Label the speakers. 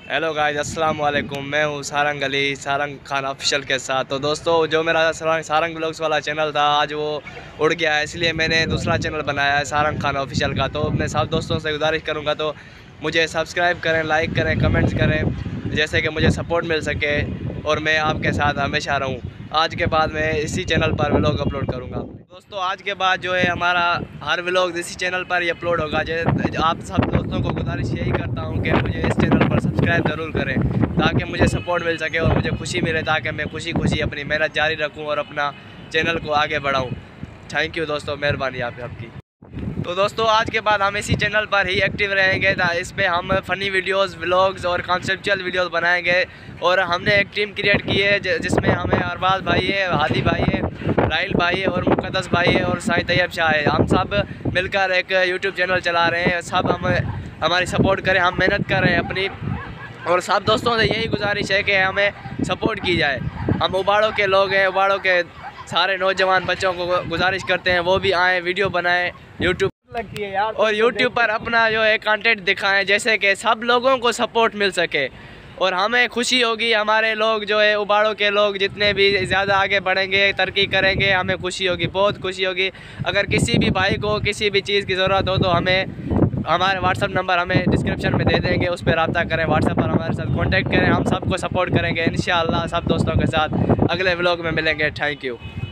Speaker 1: Hello guys, अस्सलाम वालेकुम। मैं हूँ सारंग अली, सारंग खान ऑफिशियल के साथ। तो दोस्तों, जो मेरा सारंग ब्लॉग्स वाला चैनल था आज वो उड़ गया है, इसलिए मैंने दूसरा चैनल बनाया है सारंग खान ऑफिशियल का। तो मैं सब दोस्तों से गुजारिश करूँगा तो मुझे सब्सक्राइब करें, लाइक करें, कमेंट्स करें, जैसे कि मुझे सपोर्ट मिल सके और मैं आपके साथ हमेशा रहूँ। आज के बाद मैं इसी चैनल पर व्लॉग अपलोड करूँगा। दोस्तों, आज के बाद जो है हमारा हर व्लॉग इसी चैनल पर ही अपलोड होगा। आप सब दोस्तों को गुजारिश यही करता हूँ कि मुझे इस चैनल पर सब्सक्राइब ज़रूर करें ताकि मुझे सपोर्ट मिल सके और मुझे खुशी मिले, ताकि मैं खुशी खुशी अपनी मेहनत जारी रखूँ और अपना चैनल को आगे बढ़ाऊँ। थैंक यू दोस्तों, मेहरबानी आपकी। तो दोस्तों, आज के बाद हम इसी चैनल पर ही एक्टिव रहेंगे। इस पर हम फ़नी वीडियोस, व्लॉग्स और कॉन्सेप्चुअल वीडियोस बनाएंगे। और हमने एक टीम क्रिएट की है जिसमें हमें अरबाज भाई है, हादी भाई है, राइल भाई है और मुक़द्दस भाई है और साईं तैयब शाह है। हम सब मिलकर एक यूट्यूब चैनल चला रहे हैं। सब हम हमारी सपोर्ट करें, हम मेहनत कर रहे हैं अपनी। और सब दोस्तों से यही गुजारिश है कि हमें सपोर्ट की जाए। हम उबाड़ों के लोग हैं, उबाड़ों के सारे नौजवान बच्चों को गुजारिश करते हैं वो भी आएँ, वीडियो बनाएं यूट्यूब
Speaker 2: लगती है यार,
Speaker 1: और यूट्यूब पर अपना जो है कंटेंट दिखाएं, जैसे कि सब लोगों को सपोर्ट मिल सके। और हमें खुशी होगी, हमारे लोग जो है उबाड़ों के लोग जितने भी ज़्यादा आगे बढ़ेंगे, तरक्की करेंगे, हमें खुशी होगी, बहुत खुशी होगी। अगर किसी भी भाई को किसी भी चीज़ की ज़रूरत हो तो हमें हमारे व्हाट्सअप नंबर हमें डिस्क्रिप्शन में दे देंगे, उस पर रब्ता करें, व्हाट्सएप पर हमारे साथ कॉन्टैक्ट करें। हम सबको सपोर्ट करेंगे इंशाअल्लाह। सब दोस्तों के साथ अगले व्लॉग में मिलेंगे। Thank you.